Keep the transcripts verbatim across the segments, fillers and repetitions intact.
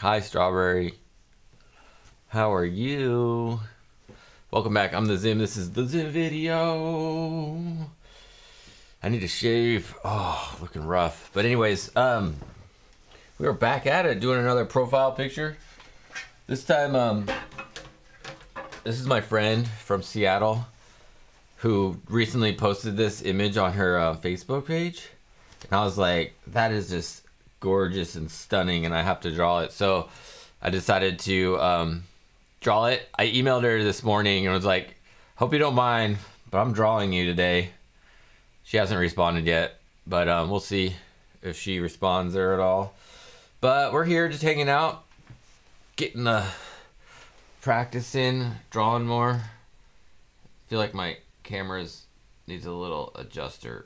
Hi, Strawberry. How are you? Welcome back. I'm the Zim. This is the Zim video. I need to shave. Oh, looking rough. But anyways, um, we are back at it doing another profile picture. This time, um, this is my friend from Seattle who recently posted this image on her uh, Facebook page. And I was like, that is just gorgeous and stunning, and I have to draw it. So I decided to um, draw it. I emailed her this morning and was like, hope you don't mind, but I'm drawing you today. She hasn't responded yet, but um, we'll see if she responds there at all. But we're here just hanging out, getting the practice in, drawing more. I feel like my camera's needs a little adjuster.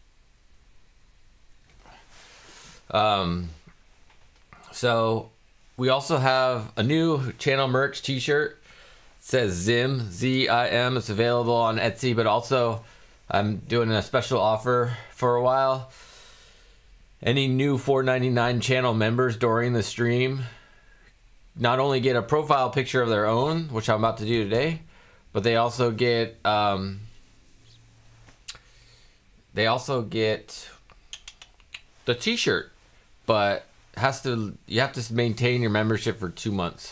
Um, so we also have a new channel merch t-shirt. It says Zim, Z I M. It's available on Etsy, but also I'm doing a special offer for a while. Any new four ninety-nine channel members during the stream not only get a profile picture of their own, which I'm about to do today, but they also get um, they also get the t-shirt. But has to you have to maintain your membership for two months.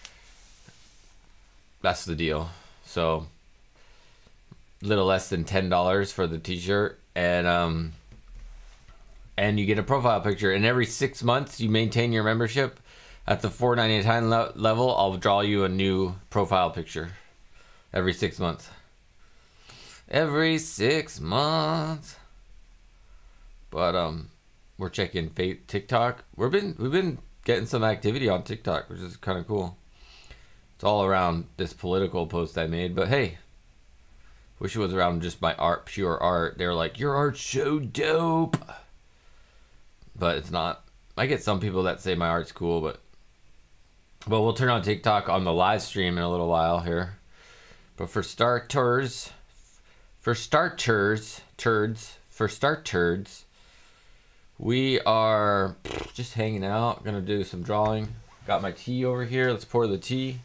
That's the deal. So a little less than ten dollars for the t-shirt, and um and you get a profile picture. And every six months you maintain your membership at the four ninety-nine le level. I'll draw you a new profile picture every six months. Every six months. But um. We're checking TikTok. We've been we've been getting some activity on TikTok, which is kind of cool. It's all around this political post I made, but hey, wish it was around just my art, pure art. They were like, your art's so dope, but it's not. I get some people that say my art's cool, but well, we'll turn on TikTok on the live stream in a little while here. But for starters, for starters, turds, for starters. We are just hanging out, gonna do some drawing. Got my tea over here, let's pour the tea.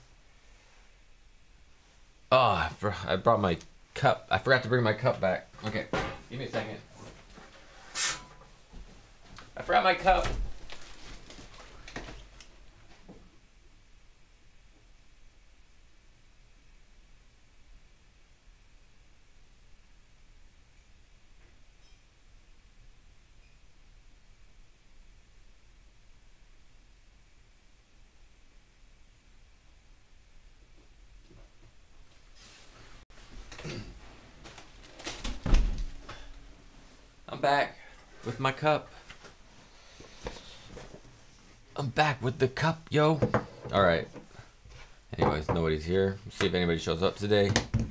Oh, I brought my cup. I forgot to bring my cup back. Okay, give me a second. I forgot my cup. I'm back with my cup. I'm back with the cup, yo. All right. Anyways, nobody's here. Let's see if anybody shows up today.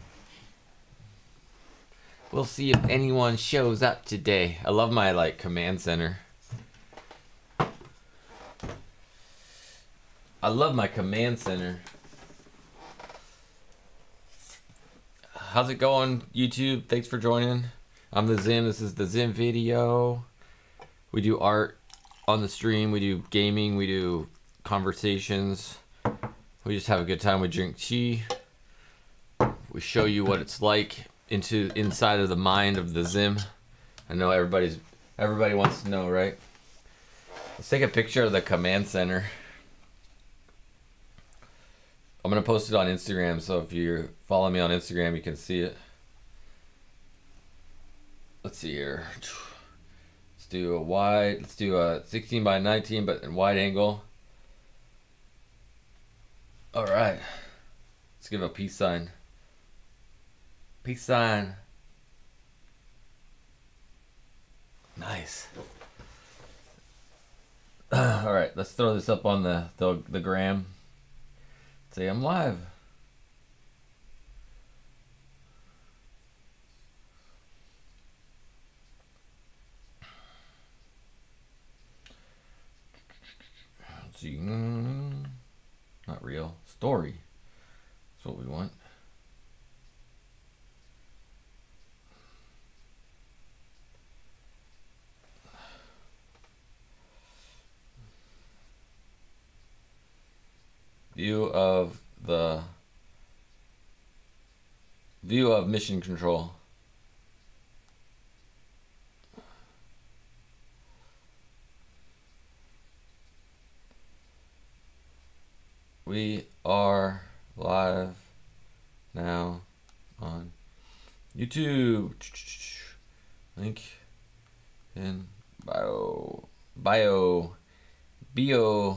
We'll see if anyone shows up today. I love my like command center. I love my command center. How's it going, YouTube? Thanks for joining. I'm the Zim. This is the Zim video. We do art on the stream. We do gaming. We do conversations. We just have a good time. We drink tea. We show you what it's like into inside of the mind of the Zim. I know everybody's everybody wants to know, right? Let's take a picture of the command center. I'm gonna post it on Instagram, so if you follow me on Instagram, you can see it. Let's see here. Let's do a wide, let's do a sixteen by nineteen, but in wide angle. All right. Let's give a peace sign. Peace sign. Nice. All right, let's throw this up on the, the, the gram. Say I'm live. See, not real. Story. That's what we want. View of the view of mission control. We are live now on YouTube. Link in bio bio bio.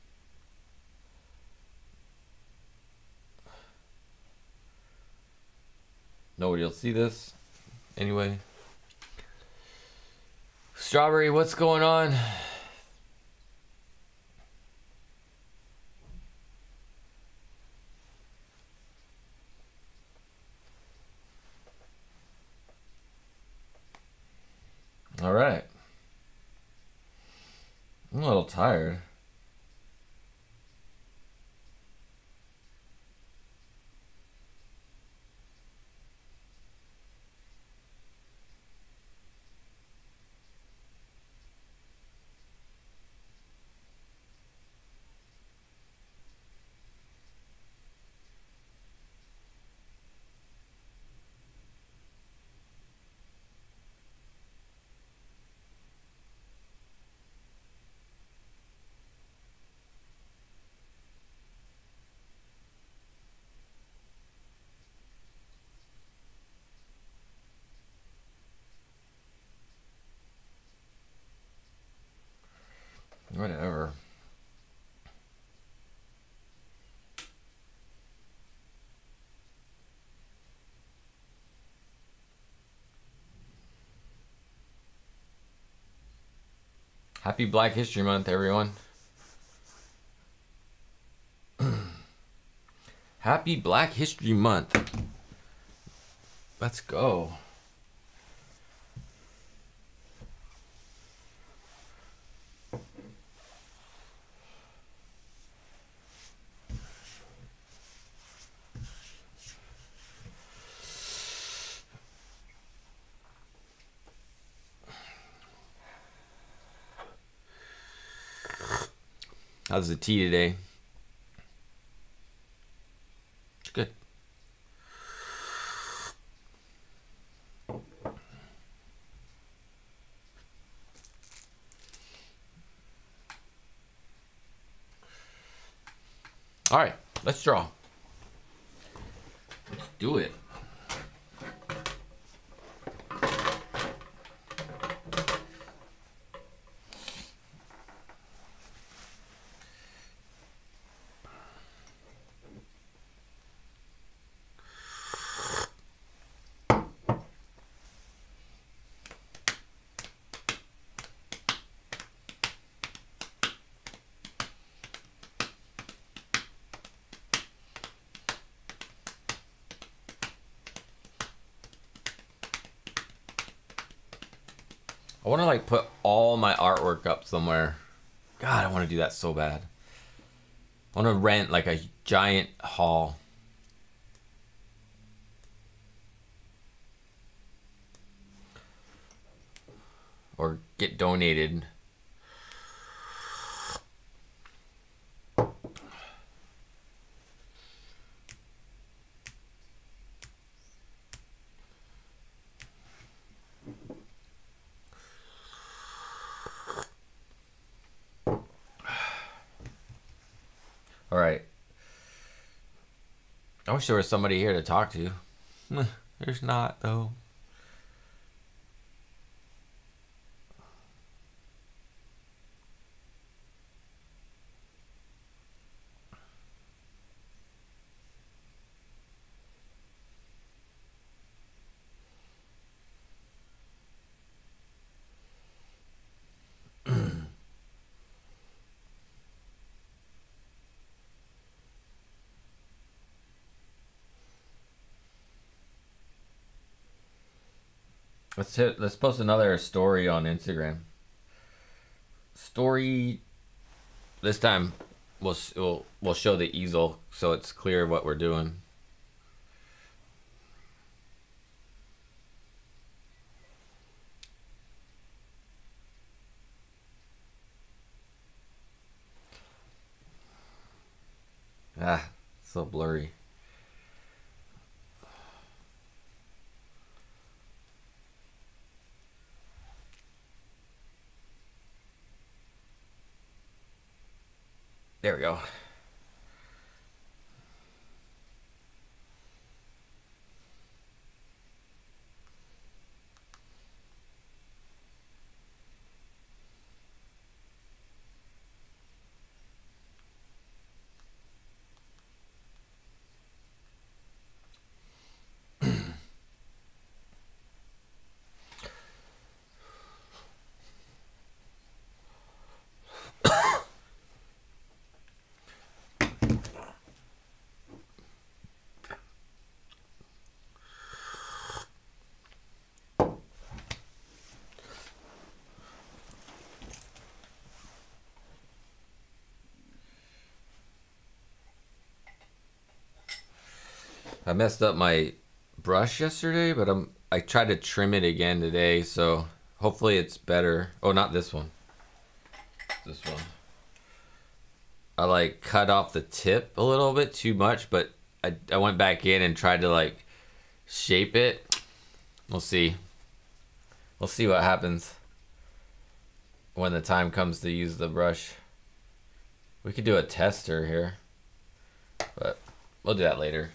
Nobody will see this anyway. Strawberry, what's going on? All right. I'm a little tired. Whatever. Happy Black History Month, everyone. Happy Black History Month. Let's go. How's the tea today? It's good. All right, let's draw. Let's do it. I want to like put all my artwork up somewhere. God, I want to do that so bad. I want to rent like a giant hall. Or get donated. All right. I wish there was somebody here to talk to. There's not, though. Let's hit, let's post another story on Instagram. Story. This time, we'll we'll we'll show the easel so it's clear what we're doing. Ah, so blurry. There we go. I messed up my brush yesterday, but I'm I tried to trim it again today, so hopefully it's better. Oh, not this one. This one. I like cut off the tip a little bit too much, but I, I went back in and tried to like shape it. We'll see. We'll see what happens when the time comes to use the brush. We could do a tester here, but we'll do that later.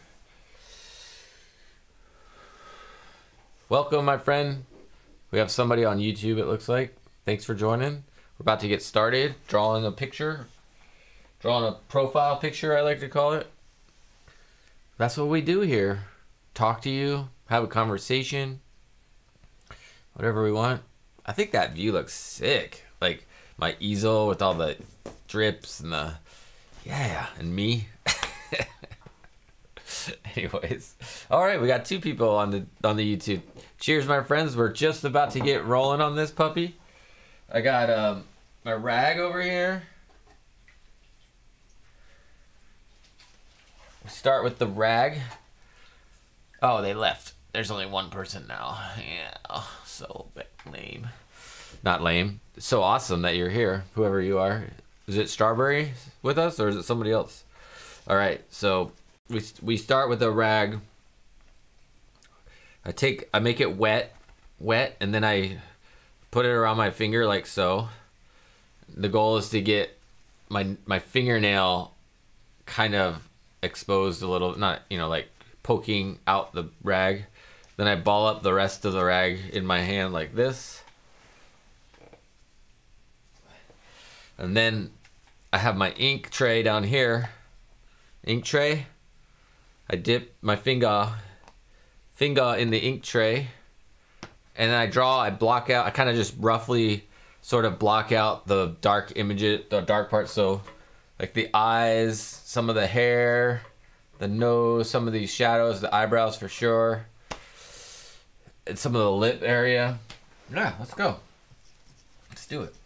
Welcome, my friend. We have somebody on YouTube, it looks like. Thanks for joining. We're about to get started. Drawing a picture. Drawing a profile picture, I like to call it. That's what we do here. Talk to you, have a conversation, whatever we want. I think that view looks sick. Like my easel with all the drips and the, yeah, and me. Anyways, all right, we got two people on the on the YouTube. Cheers, my friends. We're just about to get rolling on this puppy. I got um, my rag over here. We start with the rag. Oh, they left. There's only one person now. Yeah, so lame. Not lame. It's so awesome that you're here, whoever you are. Is it Strawberry with us, or is it somebody else? All right, so we we start with a rag. I take, I make it wet, wet, and then I put it around my finger like so. The goal is to get my my fingernail kind of exposed a little, not, you know, like poking out the rag. Then I ball up the rest of the rag in my hand like this. And then I have my ink tray down here. Ink tray. I dip my finger finger in the ink tray, and then I draw, I block out, I kind of just roughly sort of block out the dark images, the dark parts, so like the eyes, some of the hair, the nose, some of these shadows, the eyebrows for sure, and some of the lip area. Yeah, let's go. Let's do it.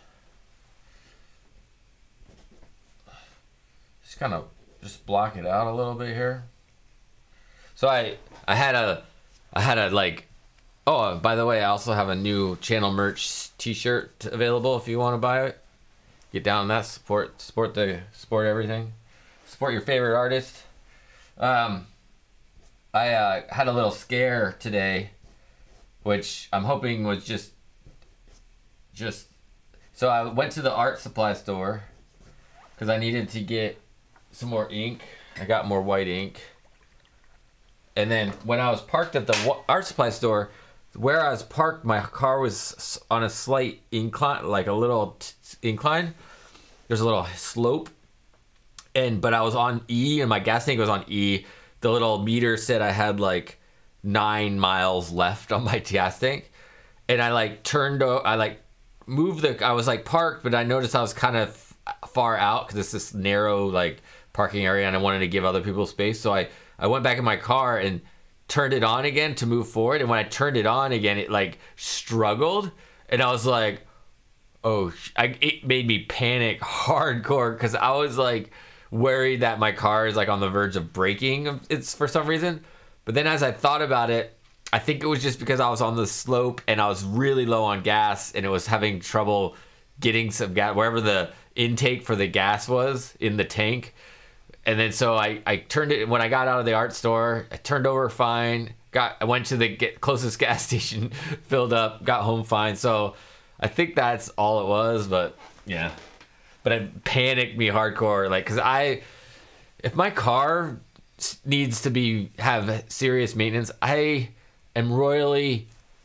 Just kind of just block it out a little bit here. So I I had a I had a like oh, by the way, I also have a new channel merch t-shirt available if you want to buy it. Get down on that, support support the support everything. Support your favorite artist. Um I uh, had a little scare today, which I'm hoping was just just so I went to the art supply store because I needed to get some more ink. I got more white ink. And then when I was parked at the art supply store, where I was parked, my car was on a slight incline, like a little t incline. There's a little slope. And but I was on E, and my gas tank was on E. The little meter said I had like nine miles left on my gas tank. And I like turned, I like moved the, I was like parked, but I noticed I was kind of far out because it's this narrow like parking area, and I wanted to give other people space. So I, I went back in my car and turned it on again to move forward. And when I turned it on again, it like struggled. And I was like, oh, I, it made me panic hardcore because I was like worried that my car is like on the verge of breaking. It's for some reason. But then as I thought about it, I think it was just because I was on the slope and I was really low on gas and it was having trouble getting some gas wherever the intake for the gas was in the tank. and then so I, I turned it when I got out of the art store. I turned over fine. Got I went to the get, closest gas station, filled up, got home fine. So I think that's all it was. But yeah, but it panicked me hardcore. Like, cause I, if my car needs to be have serious maintenance, I am royally.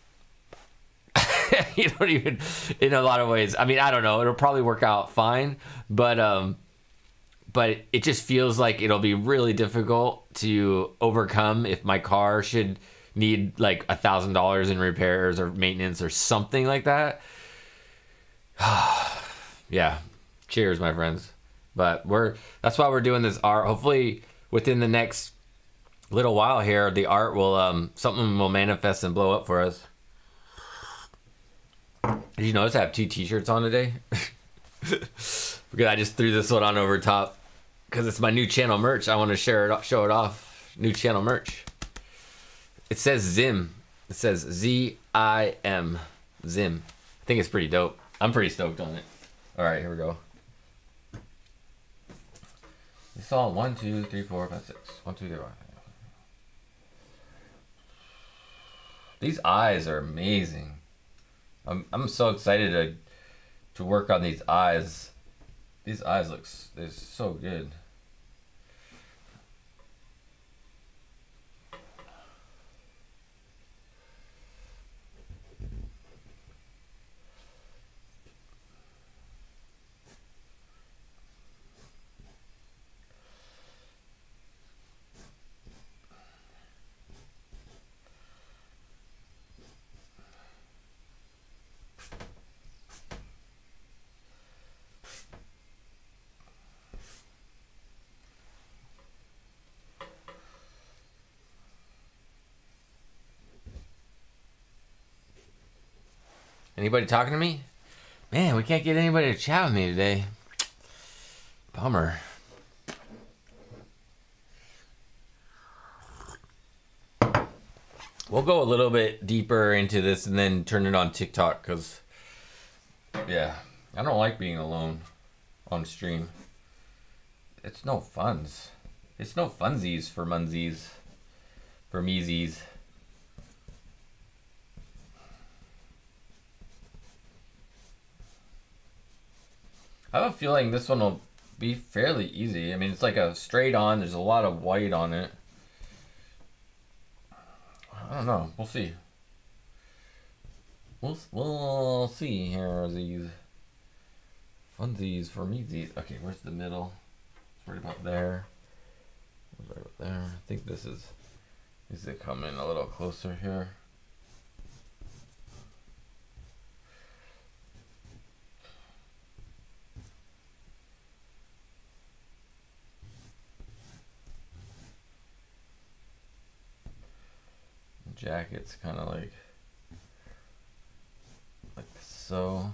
You don't even, in a lot of ways. I mean, I don't know. It'll probably work out fine, but um. But it just feels like it'll be really difficult to overcome if my car should need like a thousand dollars in repairs or maintenance or something like that. Yeah, cheers, my friends. But we're that's why we're doing this art. Hopefully, within the next little while here, the art will um something will manifest and blow up for us. Did you notice I have two T-shirts on today? Because I just threw this one on over top. Because it's my new channel merch. I want to share it, show it off. New channel merch. It says Zim. It says Z I M. Zim. I think it's pretty dope. I'm pretty stoked on it. All right, here we go. You saw one, two, three, four, five, six. One, two, three, four. These eyes are amazing. I'm I'm so excited to to work on these eyes. These eyes look they're so good. Anybody talking to me? Man, we can't get anybody to chat with me today. Bummer. We'll go a little bit deeper into this and then turn it on TikTok because, yeah, I don't like being alone on stream. It's no funs. It's no funsies for munsies, for meesies. I have a feeling this one will be fairly easy. I mean, it's like a straight on. There's a lot of white on it. I don't know. We'll see. We'll we'll see here. These funsies for meesies. Okay, where's the middle? It's right about there. Right about there. I think this is. Needs to come in a little closer here. Jacket's kind of like like so.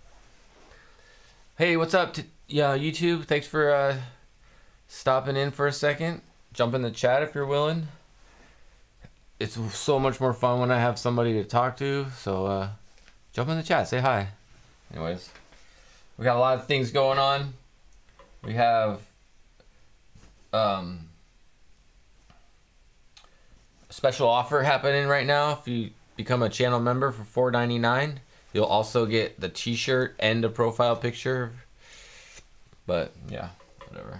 Hey, what's up? T yeah, YouTube. Thanks for uh, stopping in for a second. Jump in the chat if you're willing. It's so much more fun when I have somebody to talk to. So uh, jump in the chat. Say hi. Anyways, we got a lot of things going on. We have um. special offer happening right now. If you become a channel member for four ninety-nine, you'll also get the t-shirt and a profile picture. But yeah, whatever.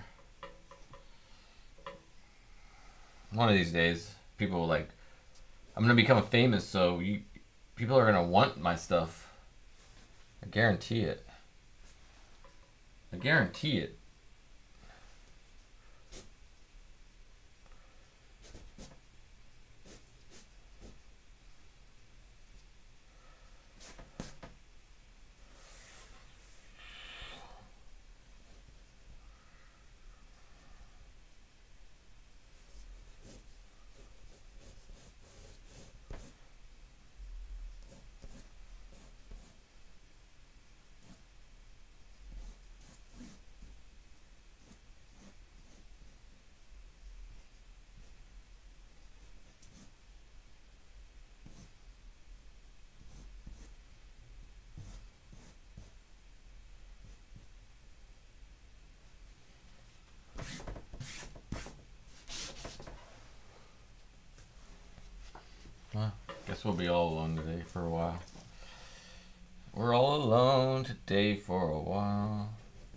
One of these days, people will like, I'm gonna become famous, so you people are gonna want my stuff. I guarantee it. I guarantee it. Guess we'll be all alone today for a while. We're all alone today for a while.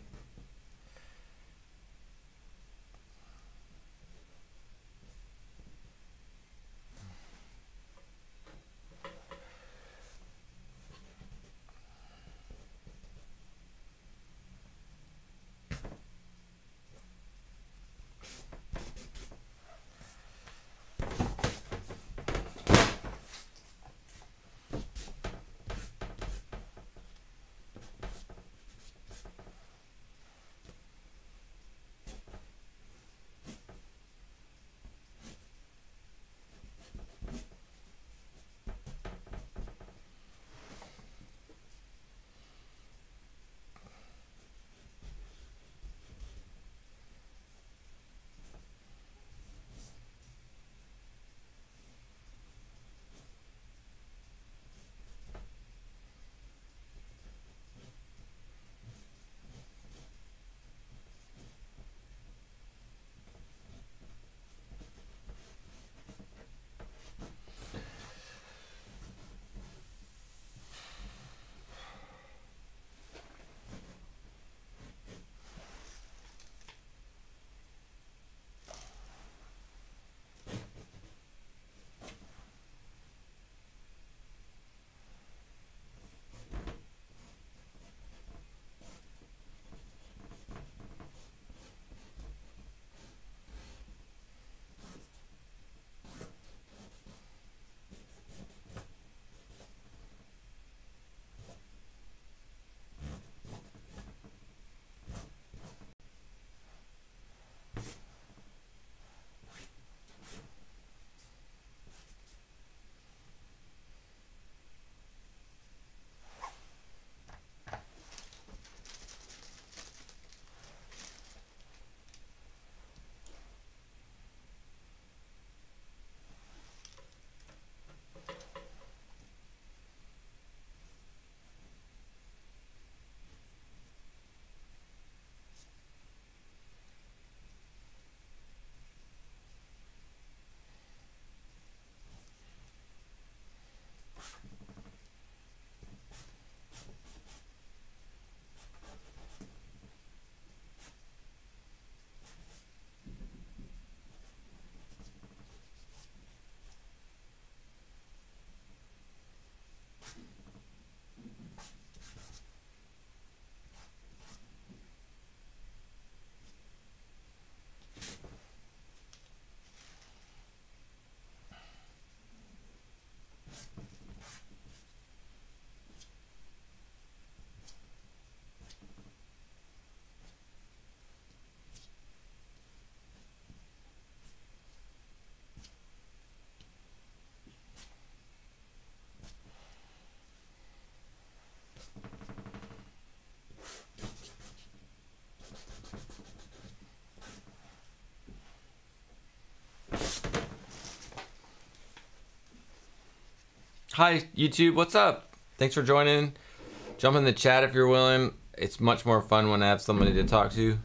Hi, YouTube. What's up? Thanks for joining. Jump in the chat if you're willing. It's much more fun when I have somebody to talk to.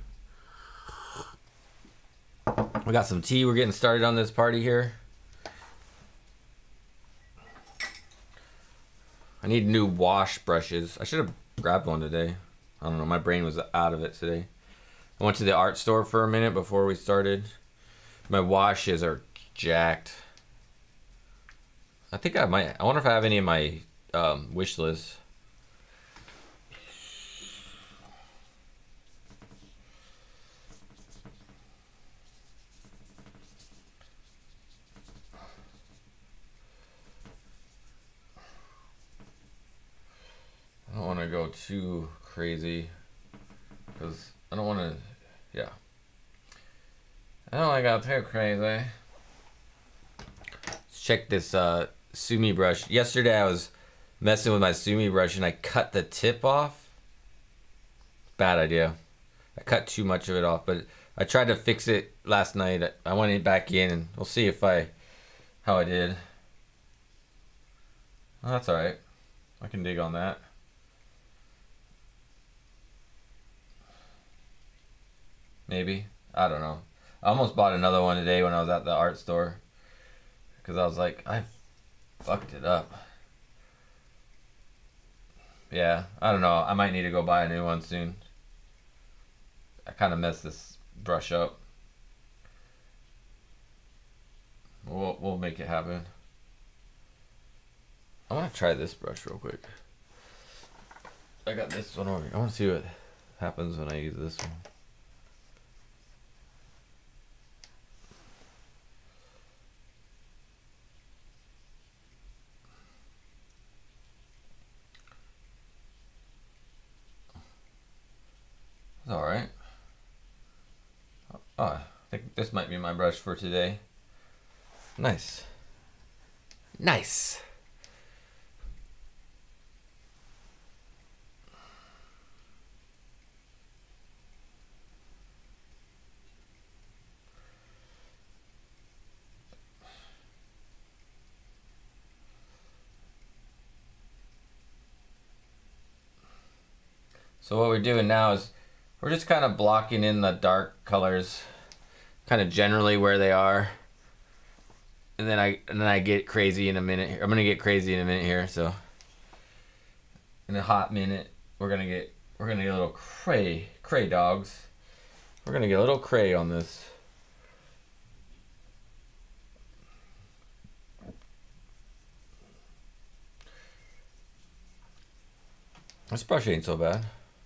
We got some tea. We're getting started on this party here. I need new wash brushes. I should have grabbed one today. I don't know. My brain was out of it today. I went to the art store for a minute before we started. My washes are jacked. I think I might. I wonder if I have any in my um, wish list. I don't want to go too crazy because I don't want to. Yeah. I don't want to go too crazy. Let's check this uh, Sumi brush. Yesterday I was messing with my Sumi brush and I cut the tip off. Bad idea. I cut too much of it off, but I tried to fix it last night. I went it back in and we'll see if I, how I did. Oh, that's alright. I can dig on that. Maybe. I don't know. I almost bought another one today when I was at the art store. Because I was like, I fucked it up. Yeah, I don't know. I might need to go buy a new one soon. I kind of messed this brush up. We'll, we'll make it happen. I want to try this brush real quick. I got this one over here. I want to see what happens when I use this one. It's alright. Oh, I think this might be my brush for today. Nice. Nice. So what we're doing now is we're just kind of blocking in the dark colors, kind of generally where they are. And then I and then I get crazy in a minute. I'm gonna get crazy in a minute here. So in a hot minute, we're gonna get we're gonna get a little cray cray dogs. We're gonna get a little cray on this. This brush ain't so bad.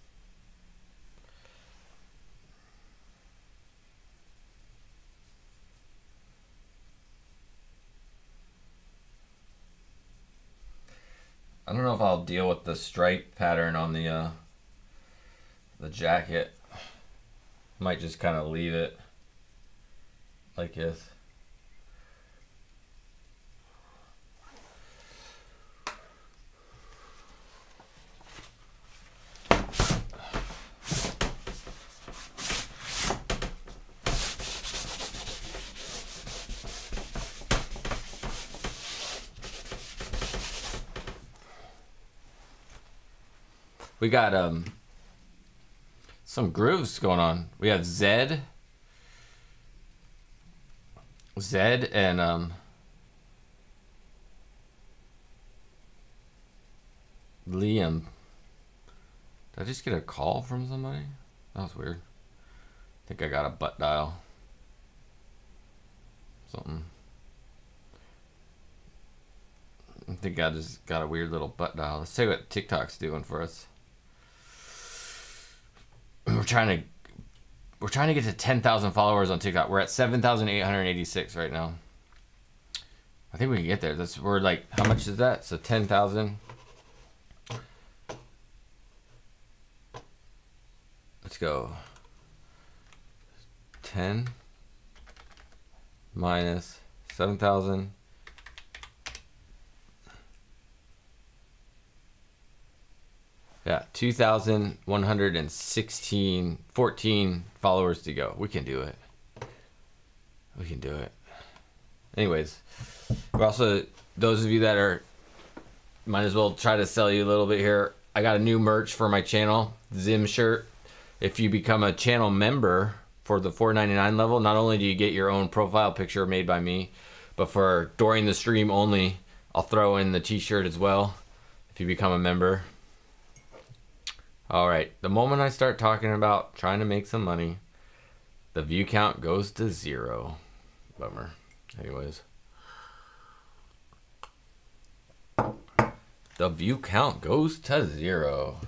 I don't know if I'll deal with the stripe pattern on the uh, the jacket. Might just kind of leave it like this. We got um some grooves going on. We have Zed, Zed, and um Liam. Did I just get a call from somebody? That was weird. I think I got a butt dial. Something. I think I just got a weird little butt dial. Let's see what TikTok's doing for us. We're trying to we're trying to get to ten thousand followers on TikTok. We're at seven thousand eight hundred eighty-six right now. I think we can get there. That's we're like, how much is that? So ten thousand. Let's go. ten minus seven thousand. Yeah, two thousand one hundred sixteen, fourteen followers to go. We can do it. We can do it. Anyways, we're also, those of you that are, might as well try to sell you a little bit here. I got a new merch for my channel, Zim shirt. If you become a channel member for the four ninety-nine level, not only do you get your own profile picture made by me, but for during the stream only, I'll throw in the t-shirt as well if you become a member. All right, the moment I start talking about trying to make some money, the view count goes to zero. Bummer. Anyways. The view count goes to zero.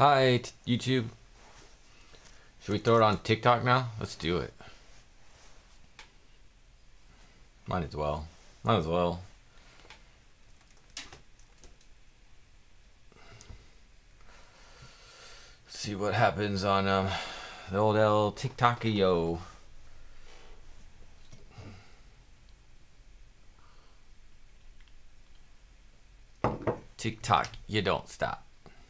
Hi, t- YouTube. Should we throw it on TikTok now? Let's do it. Might as well. Might as well. Let's see what happens on um, the old L TikTok-io. TikTok, you don't stop.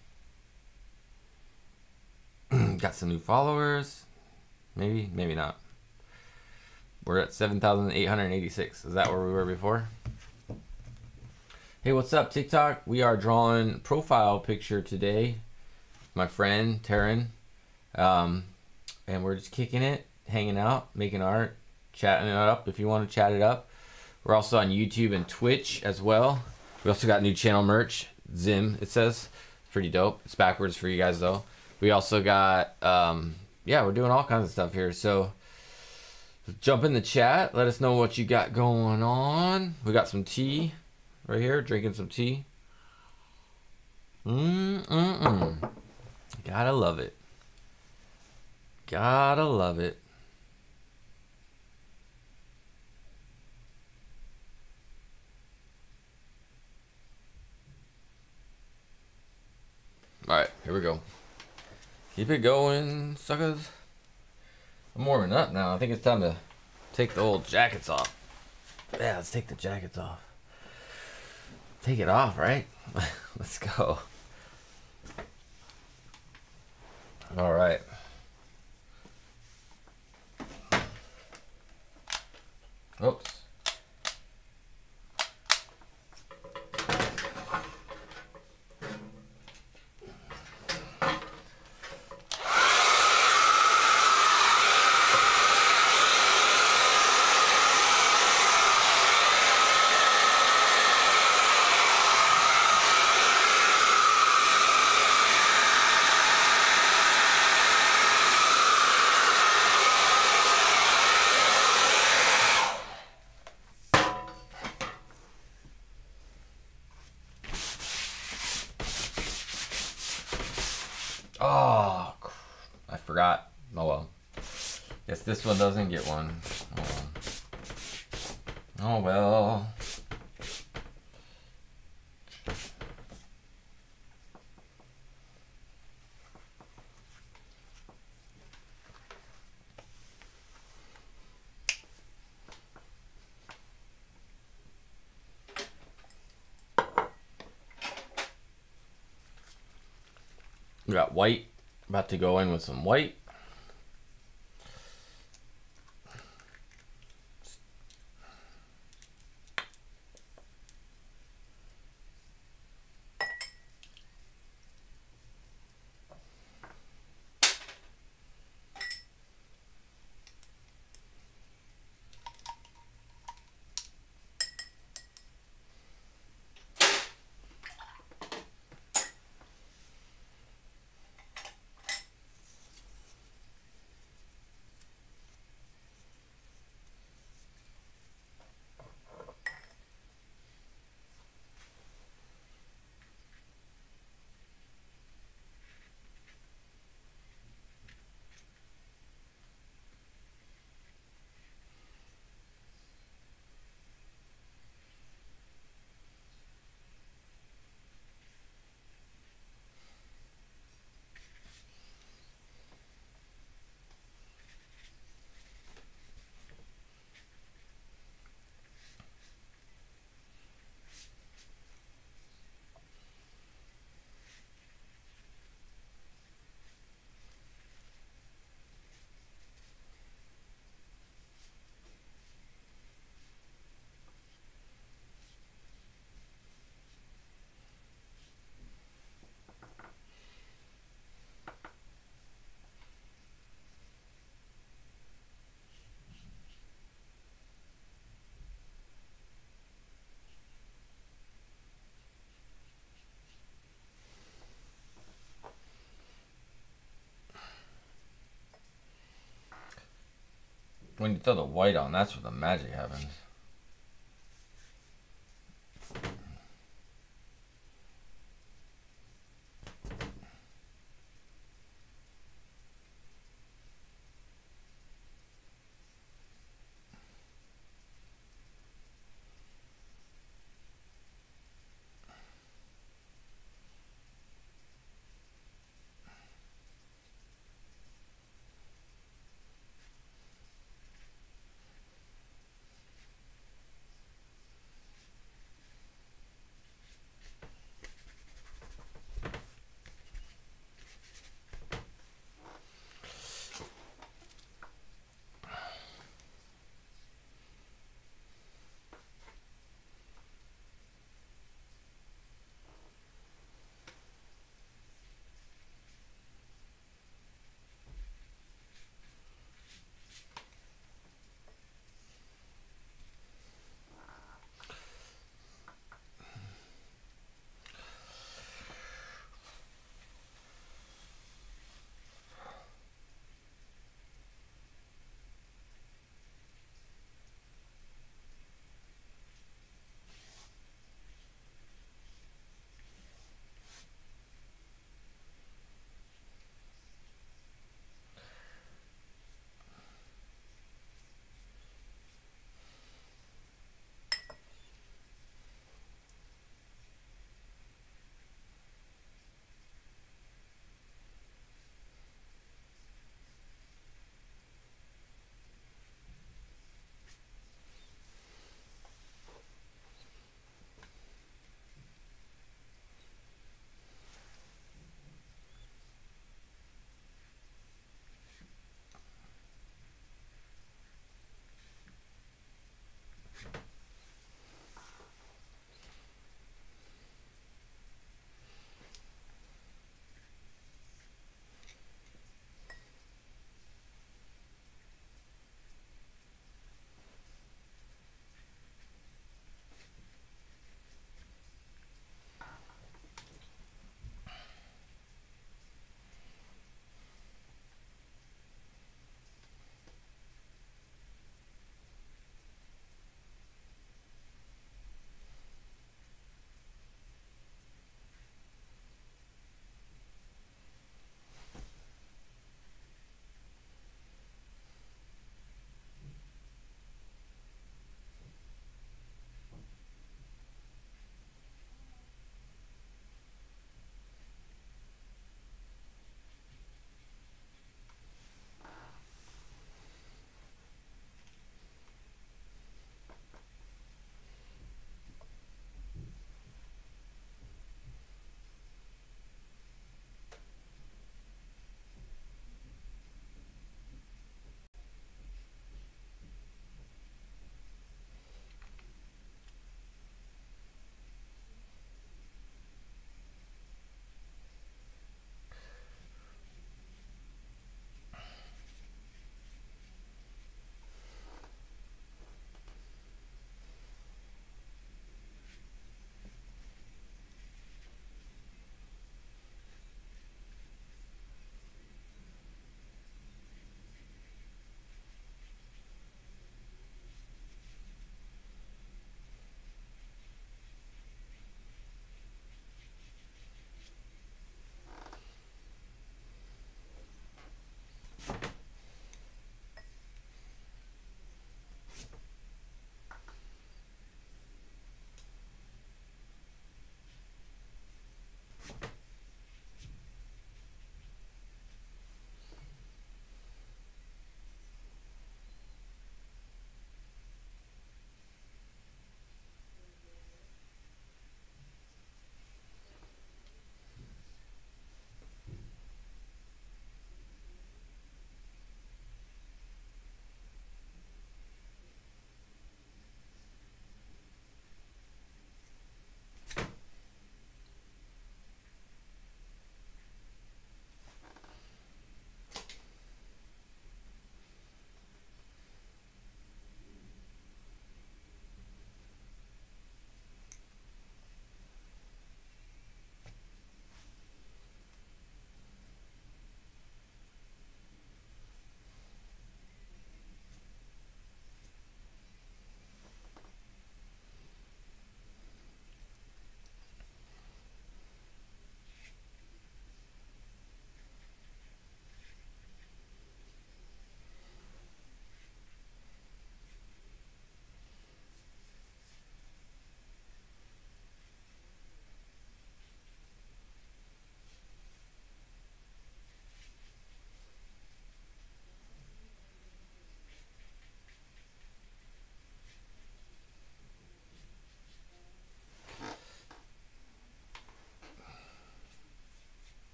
Got some new followers. Maybe, maybe not. We're at seven thousand eight hundred eighty-six. Is that where we were before? Hey, what's up, TikTok? We are drawing profile picture today. My friend, Taryn. Um, and we're just kicking it, hanging out, making art, chatting it up if you want to chat it up. We're also on YouTube and Twitch as well. We also got new channel merch. Zim, it says. It's pretty dope. It's backwards for you guys, though. We also got, um, yeah, we're doing all kinds of stuff here. So jump in the chat. Let us know what you got going on. We got some tea right here. Drinking some tea. Mm-mm-mm. Gotta love it. Gotta love it. All right, here we go. Keep it going, suckers. I'm warming up now. I think it's time to take the old jackets off. Yeah, let's take the jackets off. Take it off, right? Let's go. All right. Oops. Oh, I forgot. Oh well. Guess this one doesn't get one. Oh well. Oh well. We got white. About to go in with some white. When you throw the white on, that's where the magic happens.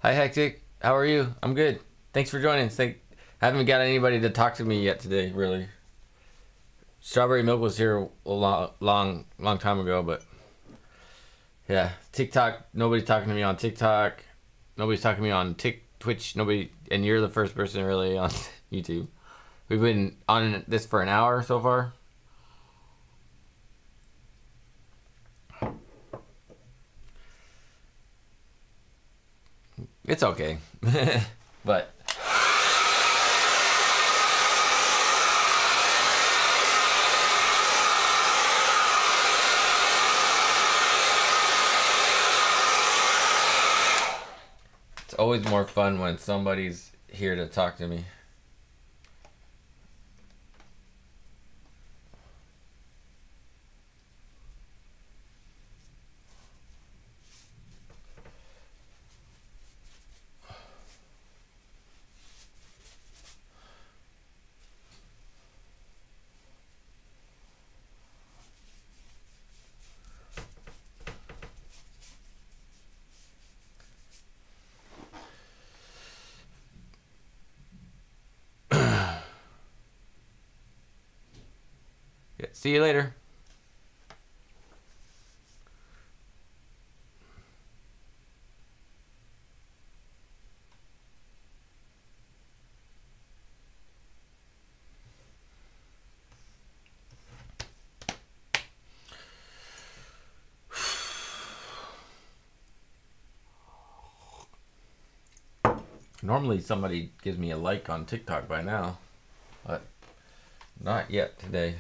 Hi, Hectic. How are you? I'm good. Thanks for joining. Thank. Haven't got anybody to talk to me yet today, really. Strawberry Milk was here a long, long, long time ago, but yeah, TikTok. Nobody's talking to me on TikTok. Nobody's talking to me on Tik Twitch. Nobody, and you're the first person really on YouTube. We've been on this for an hour so far. It's okay, but. It's always more fun when somebody's here to talk to me. Yeah, see you later. Normally somebody gives me a like on TikTok by now, but not yet today.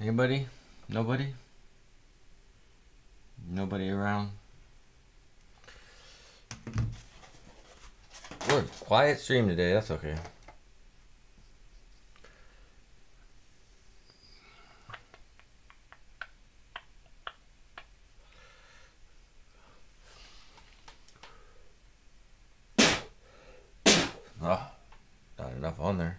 Anybody? Nobody? Nobody around? We're a quiet stream today, that's okay. Oh, not enough on there.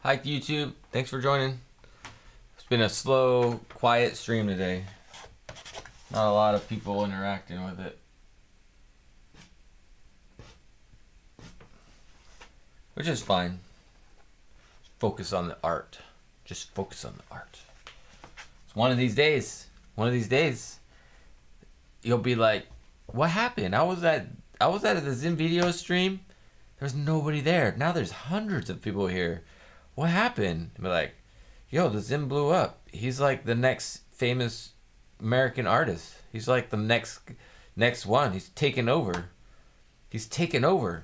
Hi YouTube. Thanks for joining. It's been a slow, quiet stream today. Not a lot of people interacting with it. Which is fine. Focus on the art. Just focus on the art. It's one of these days. One of these days. You'll be like, what happened? I was at I was at the Zim video stream. There's nobody there. Now there's hundreds of people here. What happened? Be like, yo, the Zim blew up. He's like the next famous American artist. He's like the next next one. He's taken over. He's taken over.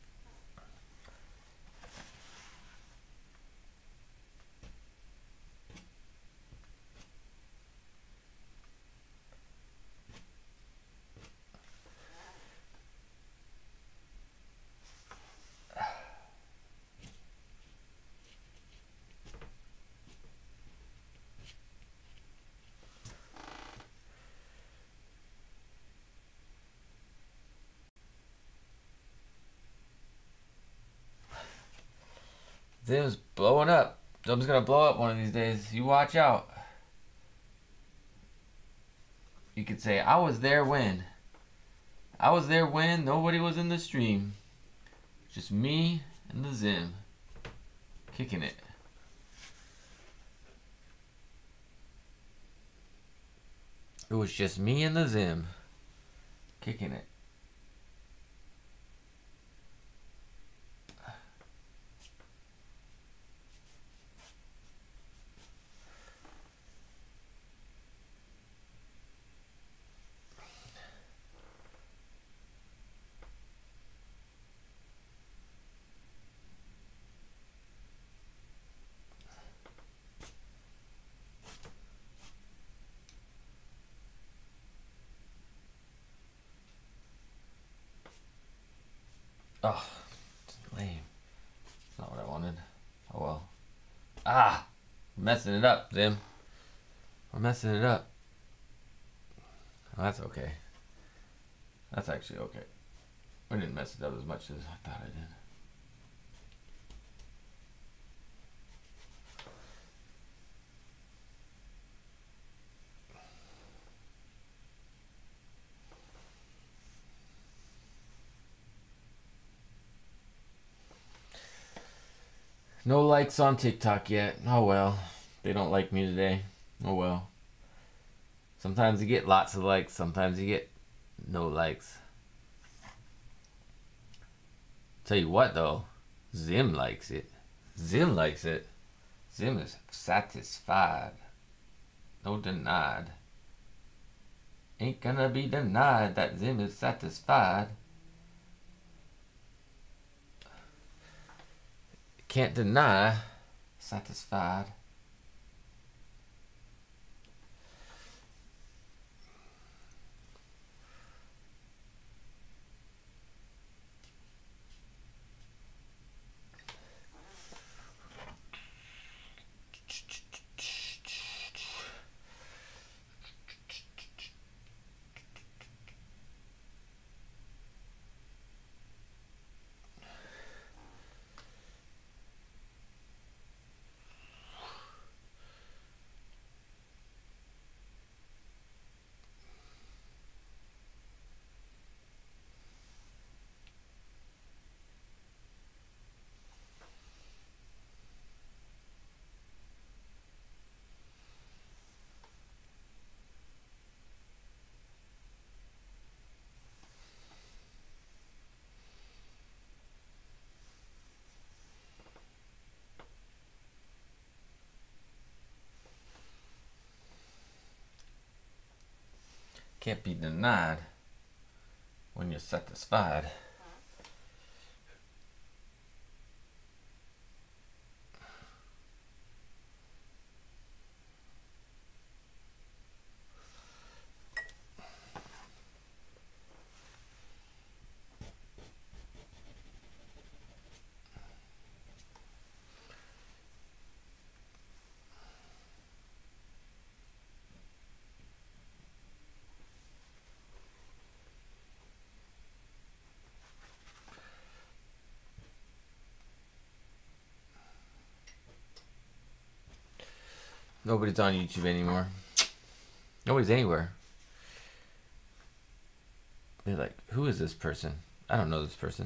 Zim's blowing up. Zim's gonna blow up one of these days. You watch out. You could say, I was there when. I was there when nobody was in the stream. Just me and the Zim. Kicking it. It was just me and the Zim. Kicking it. Oh, lame. Not what I wanted. Oh well. Ah! We're messing it up, Zim. We're messing it up. Oh, that's okay. That's actually okay. We didn't mess it up as much as I thought I did. No likes on TikTok yet. Oh well. They don't like me today. Oh well. Sometimes you get lots of likes. Sometimes you get no likes. Tell you what though. Zim likes it. Zim likes it. Zim is satisfied. No denied. Ain't gonna be denied that Zim is satisfied. Can't deny satisfied. Can't be denied when you're satisfied. Nobody's on YouTube anymore. Nobody's anywhere. They're like, who is this person? I don't know this person.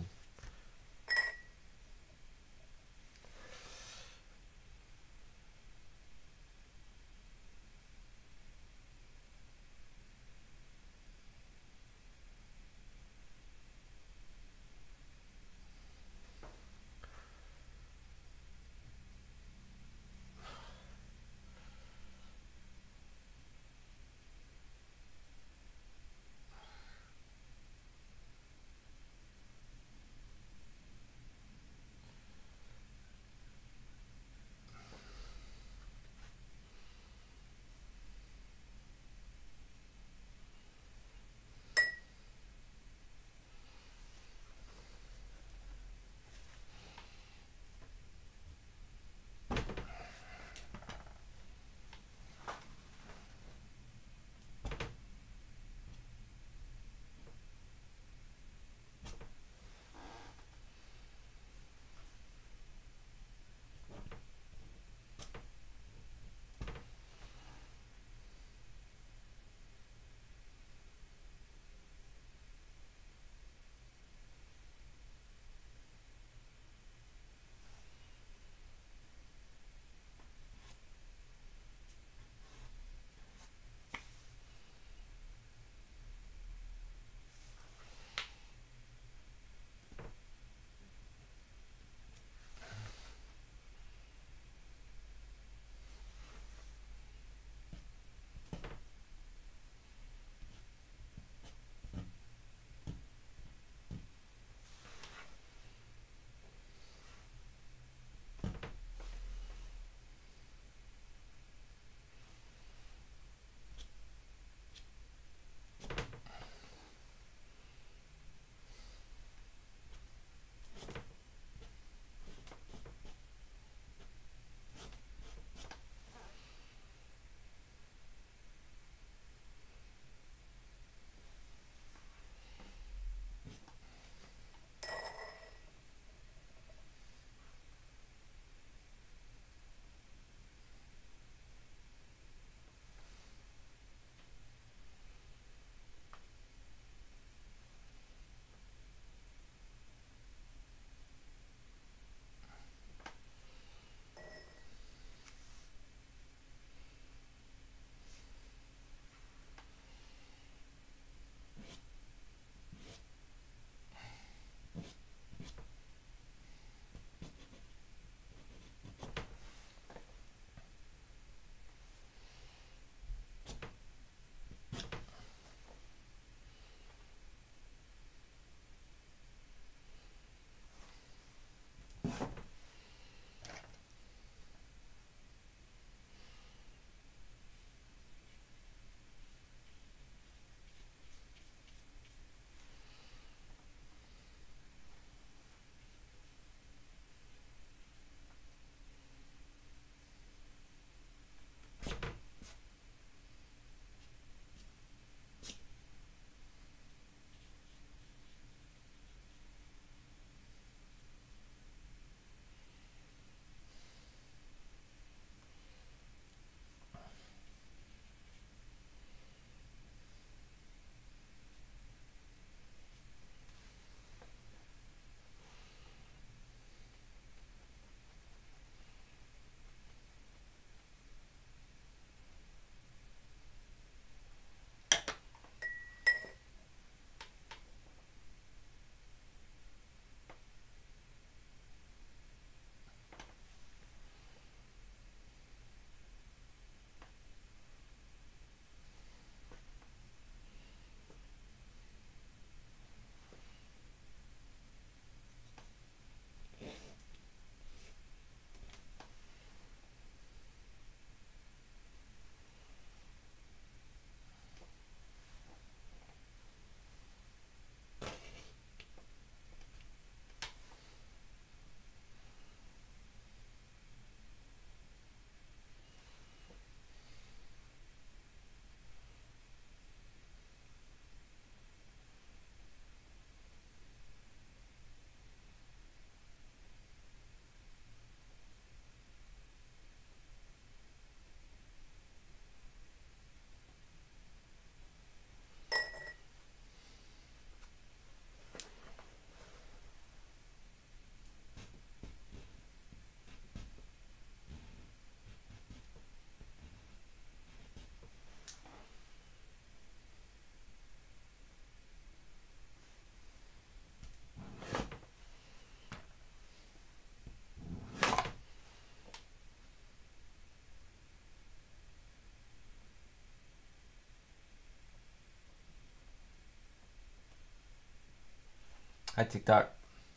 Hi, TikTok.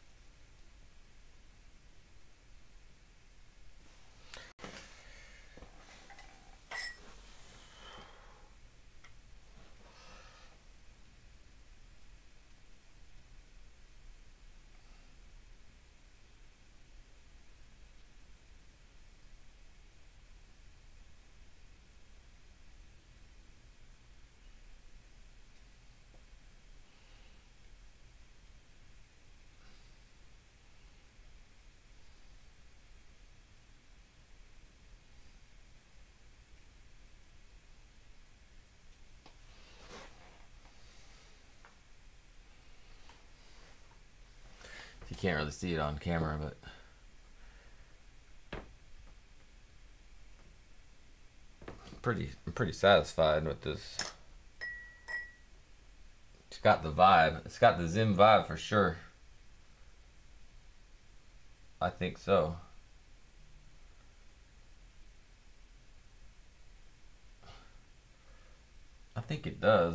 You can't really see it on camera, but I'm pretty, I'm pretty satisfied with this. It's got the vibe. It's got the Zim vibe for sure. I think so. I think it does.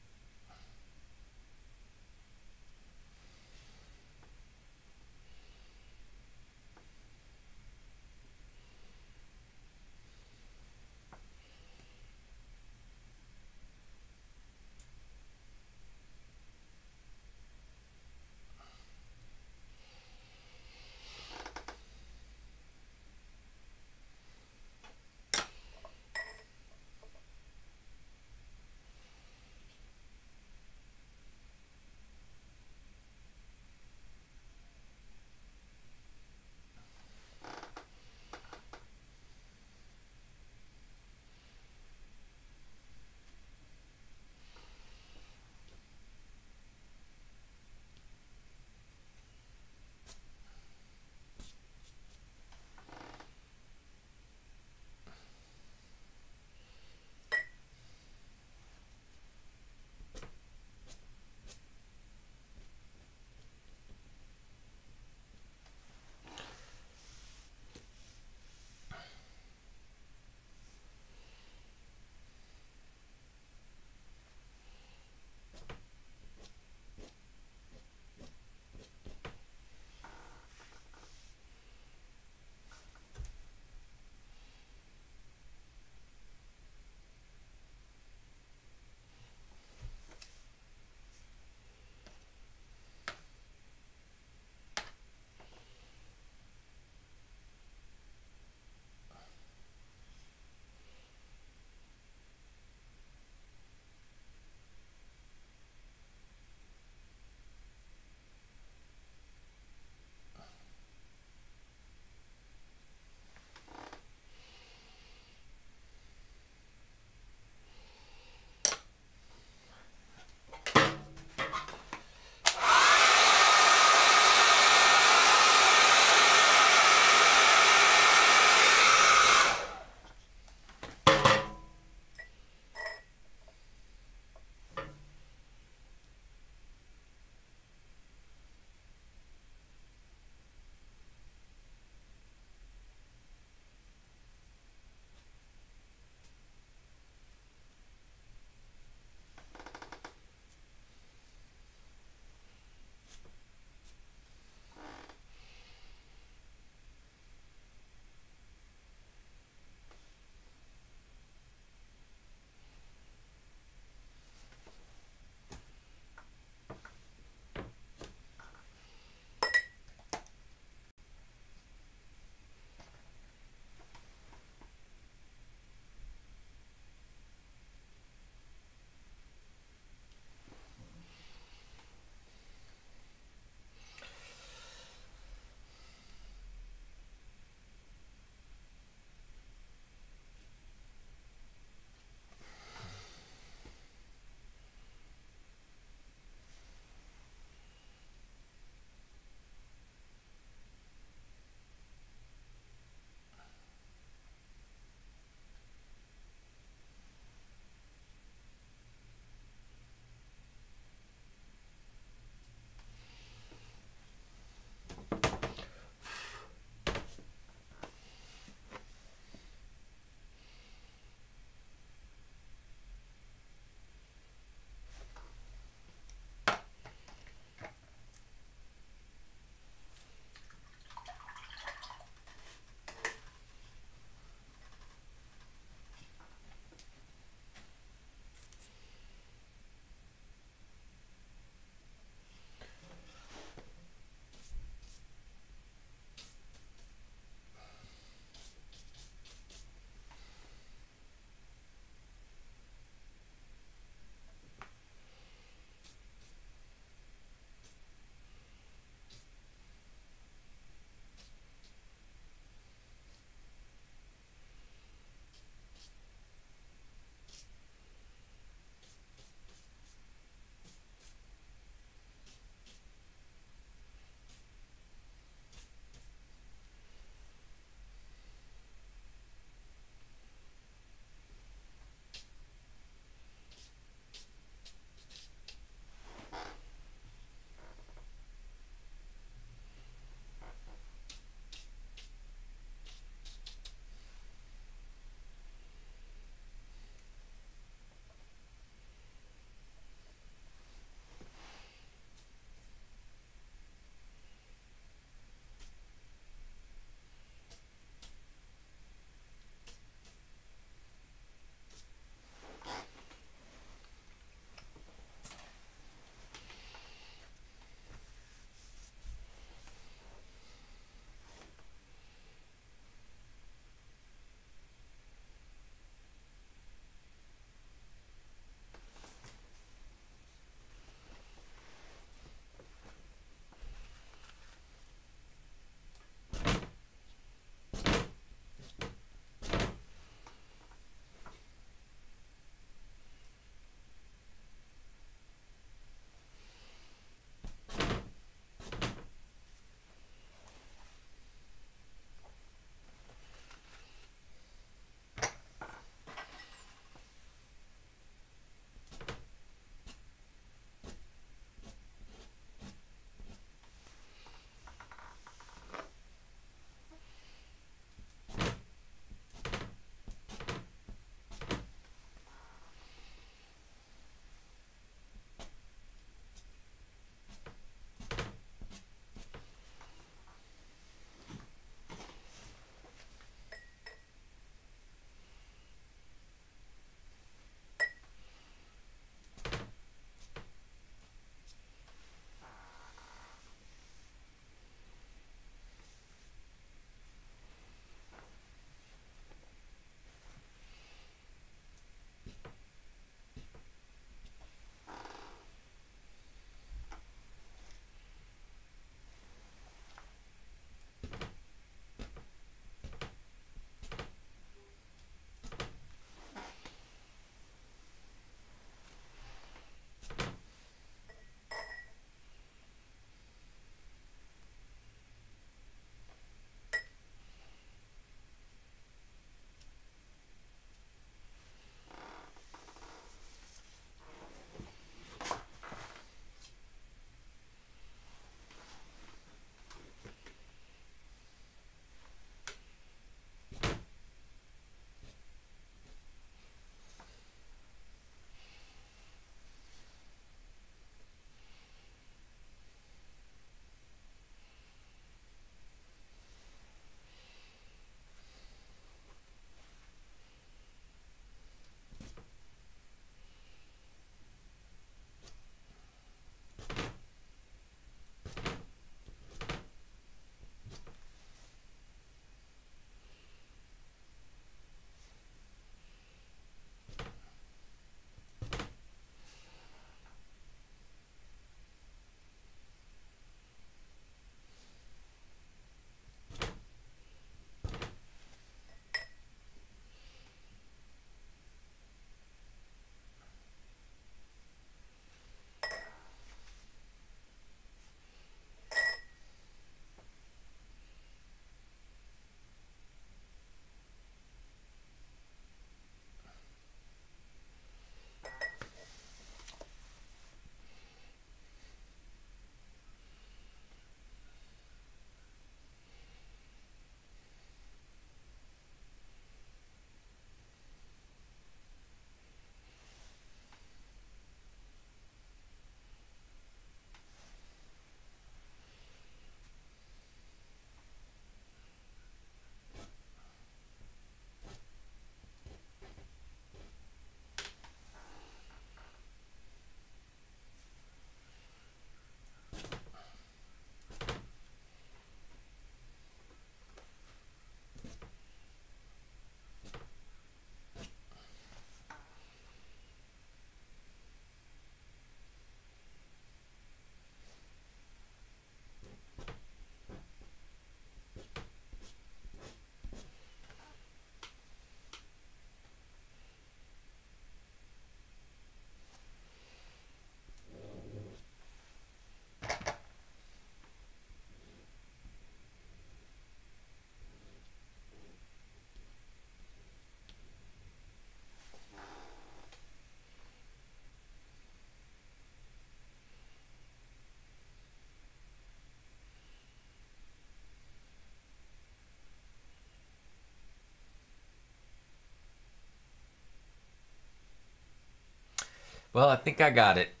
Well, I think I got it.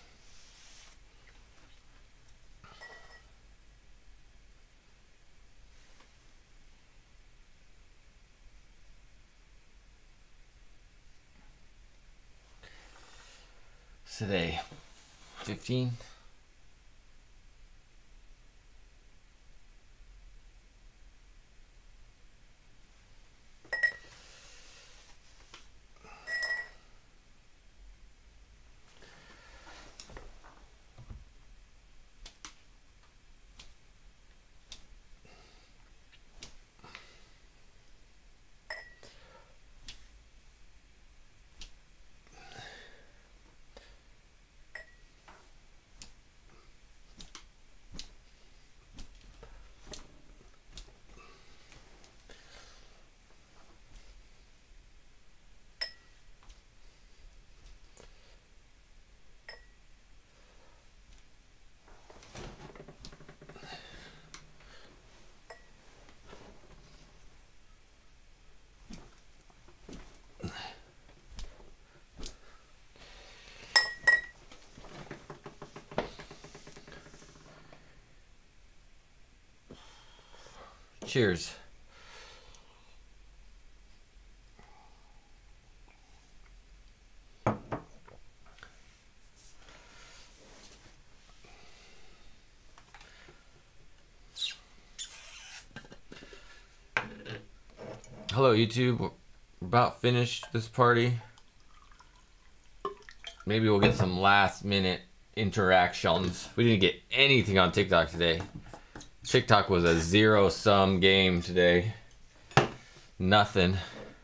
Today, fifteen. Cheers. Hello, YouTube. We're about finished this party. Maybe we'll get some last minute interactions. We didn't get anything on TikTok today. TikTok was a zero sum game today. Nothing.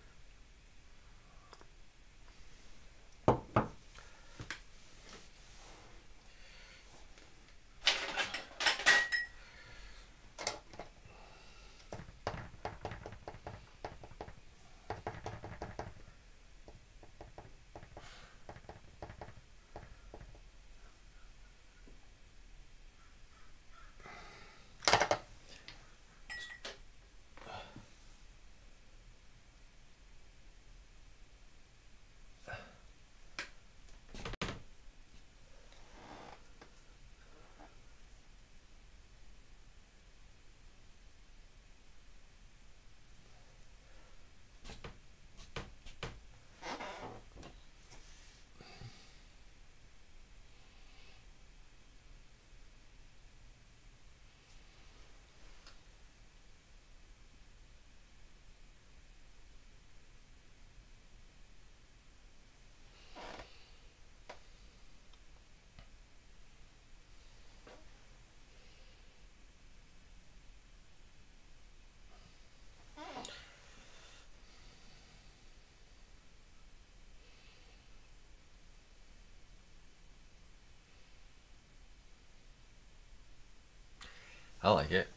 I like it.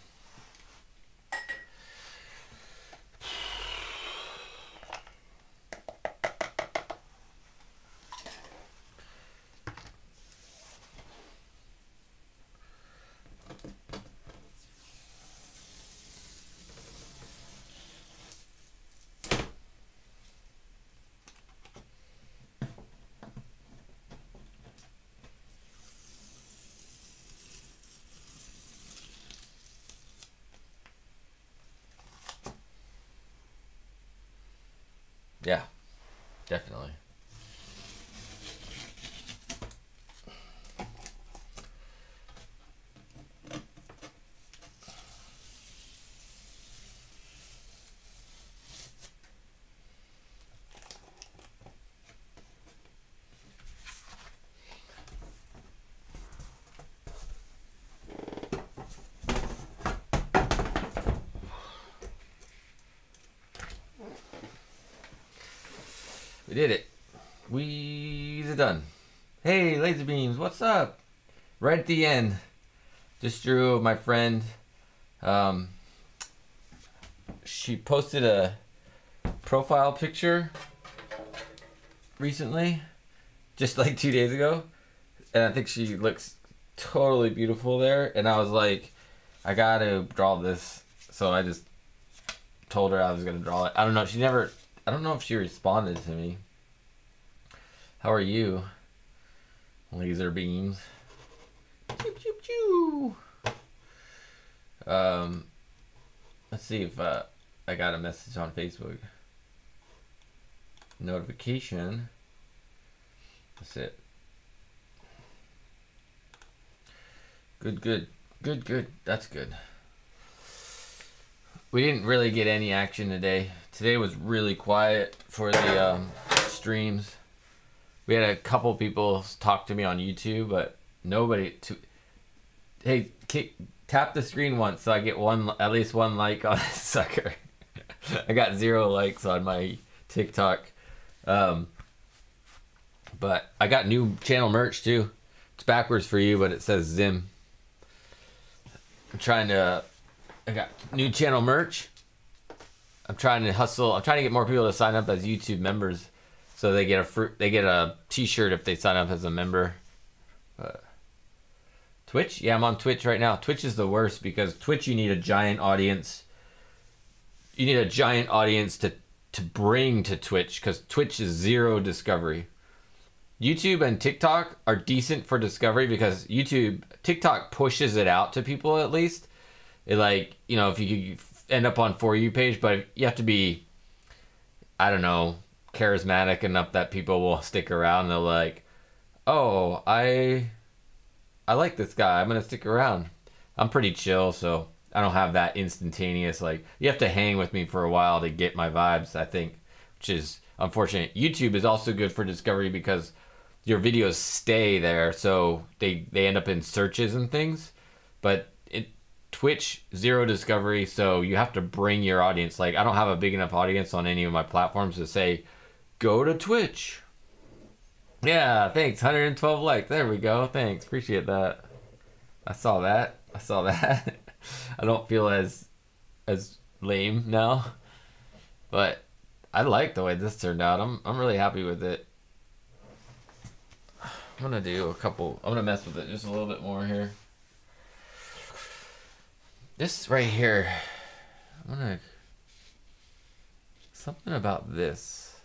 Yeah, definitely. We did it. We are done. Hey, Laser Beams, what's up? Right at the end, just drew my friend. Um, she posted a profile picture recently, just like two days ago, and I think she looks totally beautiful there. And I was like, I gotta draw this, so I just told her I was gonna draw it. I don't know. She never. I don't know if she responded to me. How are you? Laser beams. Pew, pew, pew. Um, let's see if uh, I got a message on Facebook. Notification. That's it. Good, good, good, good. That's good. We didn't really get any action today. Today was really quiet for the um, streams. We had a couple people talk to me on YouTube, but nobody. To hey, kick, tap the screen once so I get one, at least one like on this sucker. I got zero likes on my TikTok, um, but I got new channel merch too. It's backwards for you, but it says Zim. I'm trying to. I got new channel merch. I'm trying to hustle. I'm trying to get more people to sign up as YouTube members, so they get a fruit. They get a T-shirt if they sign up as a member. But Twitch, yeah, I'm on Twitch right now. Twitch is the worst because Twitch, you need a giant audience. You need a giant audience to to bring to Twitch because Twitch is zero discovery. YouTube and TikTok are decent for discovery because YouTube, TikTok pushes it out to people at least. It like, you know, if you end up on For You page, but you have to be, I don't know, charismatic enough that people will stick around. They're like, oh, I, I like this guy. I'm going to stick around. I'm pretty chill, so I don't have that instantaneous, like, you have to hang with me for a while to get my vibes, I think, which is unfortunate. YouTube is also good for discovery because your videos stay there, so they, they end up in searches and things, but it, Twitch, zero discovery, so you have to bring your audience. Like, I don't have a big enough audience on any of my platforms to say, go to Twitch. Yeah, thanks. one hundred twelve likes. There we go. Thanks. Appreciate that. I saw that. I saw that. I don't feel as as lame now. But I like the way this turned out. I'm I'm really happy with it. I'm gonna do a couple, I'm gonna mess with it just a little bit more here. This right here, I'm gonna, something about this.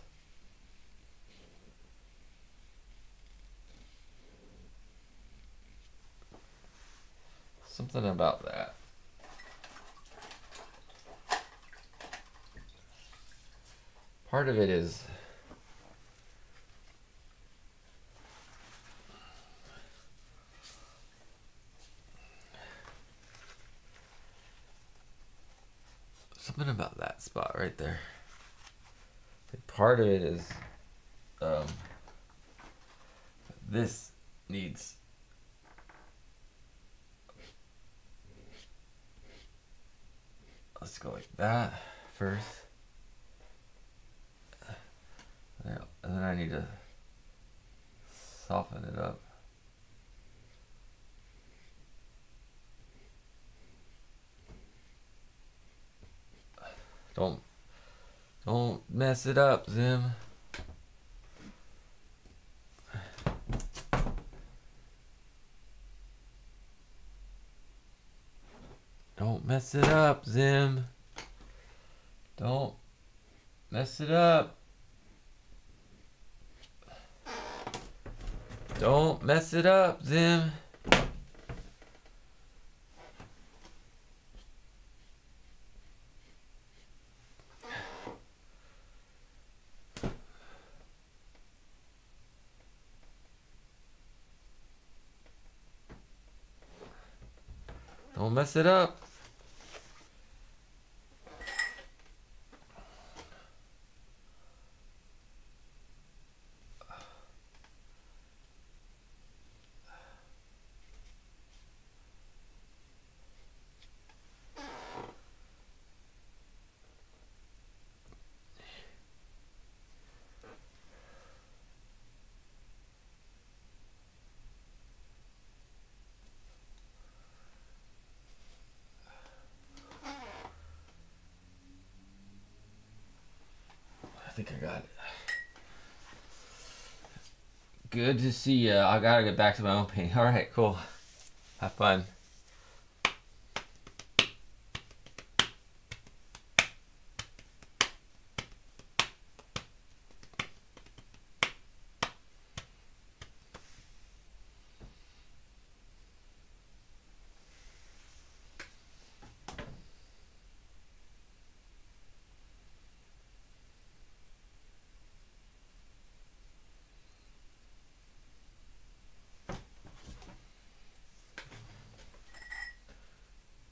Something about that. Part of it is, something about that spot right there. Part of it is, um, this needs, let's go like that first. And then I need to soften it up. Don't, don't mess it up, Zim. Don't mess it up, Zim. Don't mess it up. Don't mess it up, Zim. Don't mess it up. I think I got it. Good to see you. I gotta get back to my own painting. All right, cool. Have fun.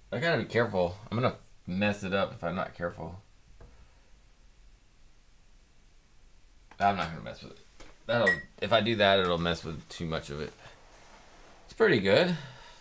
I gotta be careful. I'm gonna mess it up if I'm not careful. I'm not gonna mess with it. That'll, if I do that, it'll mess with too much of it. It's pretty good.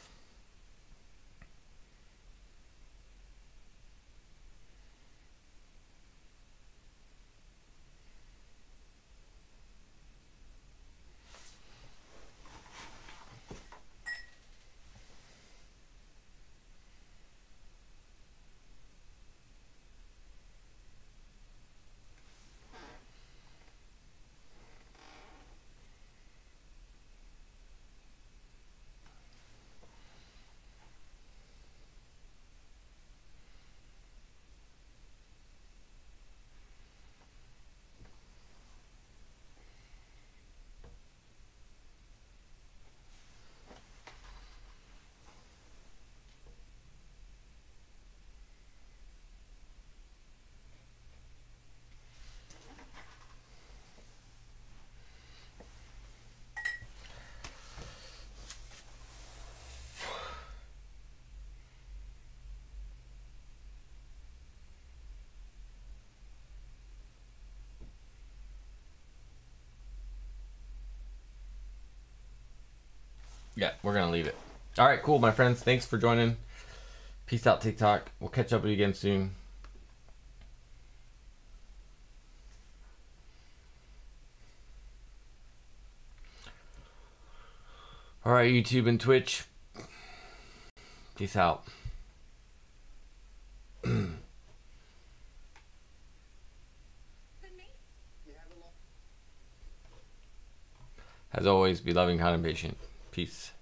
Yeah, we're gonna leave it. All right, cool, my friends. Thanks for joining. Peace out, TikTok. We'll catch up with you again soon. All right, YouTube and Twitch. Peace out. As always, be loving, kind, and patient. Peace.